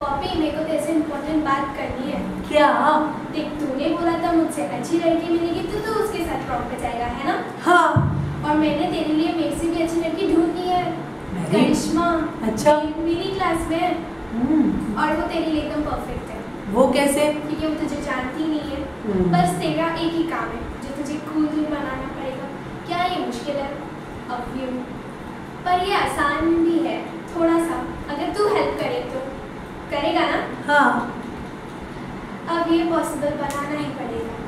Poppy, मेरे को तेरे से इम्पोर्टेंट बात करनी है। क्या? देख, तूने बोला था मुझसे अच्छी लड़की मिलेगी तो तू उसके साथ प्रॉप पे जाएगा, है ना? हाँ। और मैंने तेरे लिए मेरे से भी अच्छी लड़की ढूंढी है, करिश्मा। अच्छा। मेरी क्लास में है और वो तेरे लिए एकदम परफेक्ट है। वो कैसे? क्योंकि वो तुझे जानती नहीं है। बस तेरा एक ही काम है जो तुझे कूल बनाना पड़ेगा। क्या ये मुश्किल है? अब ये पर ये आसान भी है थोड़ा सा, अगर तू हेल्प करे तो। करेगा ना? हाँ। अब ये पॉसिबल बनाना ही पड़ेगा।